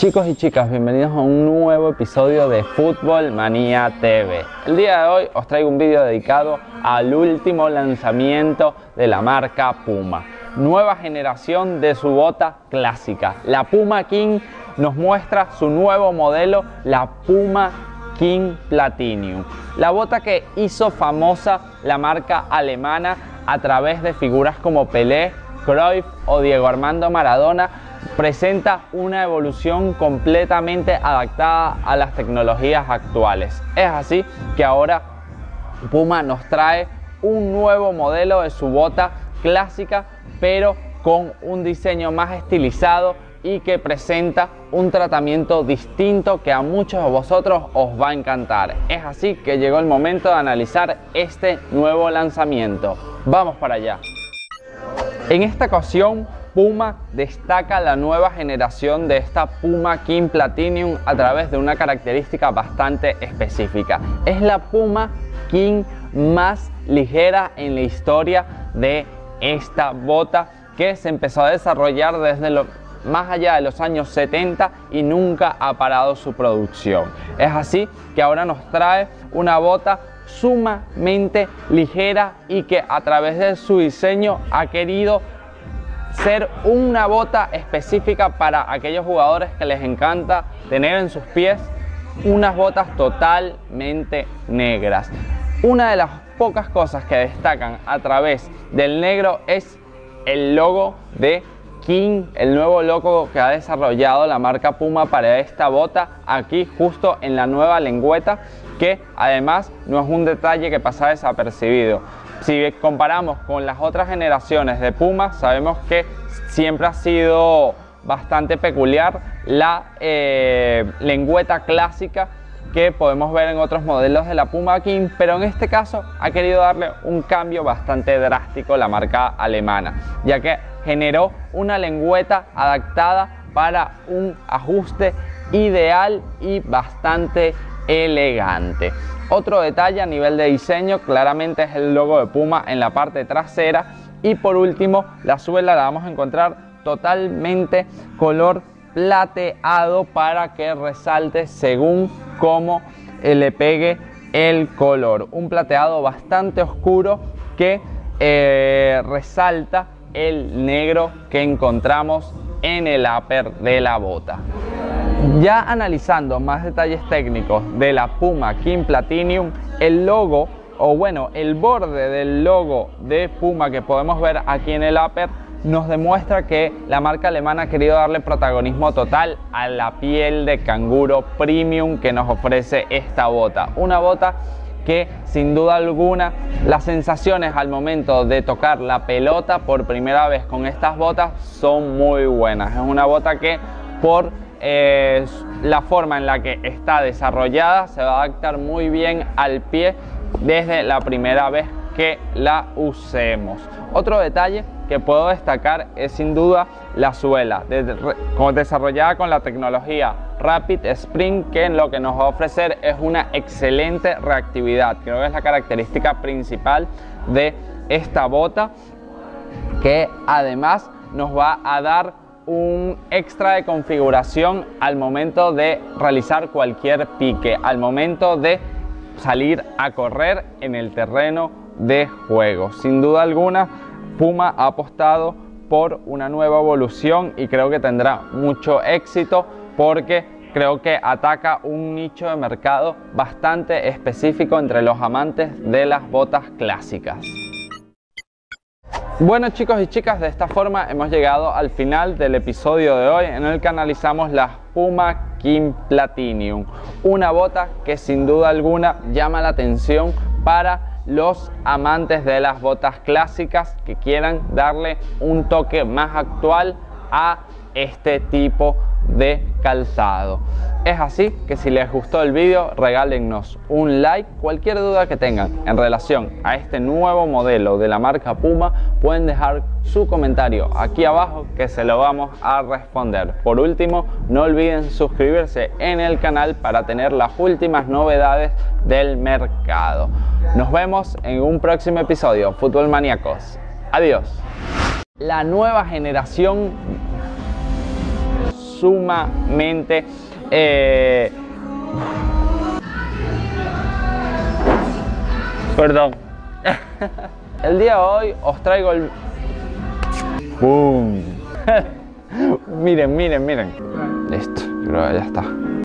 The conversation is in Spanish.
Chicos y chicas, bienvenidos a un nuevo episodio de Fútbol Manía TV. El día de hoy os traigo un vídeo dedicado al último lanzamiento de la marca Puma. Nueva generación de su bota clásica. La Puma King nos muestra su nuevo modelo, la Puma King Platinum. La bota que hizo famosa la marca alemana a través de figuras como Pelé, Cruyff o Diego Armando Maradona, presenta una evolución completamente adaptada a las tecnologías actuales. Es así que ahora Puma nos trae un nuevo modelo de su bota clásica, pero con un diseño más estilizado y que presenta un tratamiento distinto que a muchos de vosotros os va a encantar. Es así que llegó el momento de analizar este nuevo lanzamiento. Vamos para allá. En esta ocasión, Puma destaca la nueva generación de esta Puma King Platinum a través de una característica bastante específica. Es la Puma King más ligera en la historia de esta bota, que se empezó a desarrollar desde más allá de los años 70 y nunca ha parado su producción. Es así que ahora nos trae una bota sumamente ligera y que a través de su diseño ha querido ser una bota específica para aquellos jugadores que les encanta tener en sus pies unas botas totalmente negras. Una de las pocas cosas que destacan a través del negro es el logo de King, el nuevo logo que ha desarrollado la marca Puma para esta bota, aquí justo en la nueva lengüeta, que además no es un detalle que pasa desapercibido. Si comparamos con las otras generaciones de Puma, sabemos que siempre ha sido bastante peculiar la lengüeta clásica que podemos ver en otros modelos de la Puma King, pero en este caso ha querido darle un cambio bastante drástico la marca alemana, ya que generó una lengüeta adaptada para un ajuste ideal y bastante elegante. Otro detalle a nivel de diseño claramente es el logo de Puma en la parte trasera, y por último la suela la vamos a encontrar totalmente color plateado para que resalte según cómo le pegue el color. Un plateado bastante oscuro que resalta el negro que encontramos en el upper de la bota. Ya analizando más detalles técnicos de la Puma King Platinum, el logo, o bueno, el borde del logo de Puma que podemos ver aquí en el upper, nos demuestra que la marca alemana ha querido darle protagonismo total a la piel de canguro premium que nos ofrece esta bota. Una bota que sin duda alguna las sensaciones al momento de tocar la pelota por primera vez con estas botas son muy buenas. Es una bota que por la forma en la que está desarrollada se va a adaptar muy bien al pie desde la primera vez que la usemos. Otro detalle que puedo destacar es sin duda la suela, desarrollada con la tecnología Rapid Spring, que lo que nos va a ofrecer es una excelente reactividad. Creo que es la característica principal de esta bota, que además nos va a dar un extra de configuración al momento de realizar cualquier pique, al momento de salir a correr en el terreno de juego. Sin duda alguna, Puma ha apostado por una nueva evolución y creo que tendrá mucho éxito, porque creo que ataca un nicho de mercado bastante específico entre los amantes de las botas clásicas. Bueno, chicos y chicas, de esta forma hemos llegado al final del episodio de hoy, en el que analizamos la Puma King Platinum, una bota que sin duda alguna llama la atención para los amantes de las botas clásicas que quieran darle un toque más actual a este tipo de calzado. Es así que si les gustó el vídeo, regálennos un like. Cualquier duda que tengan en relación a este nuevo modelo de la marca Puma, pueden dejar su comentario aquí abajo que se lo vamos a responder. Por último, no olviden suscribirse en el canal para tener las últimas novedades del mercado. Nos vemos en un próximo episodio, Fútbol Maníacos. Adiós. La nueva generación sumamente perdón. El día de hoy os traigo el ¡boom! Miren. Listo, creo que ya está.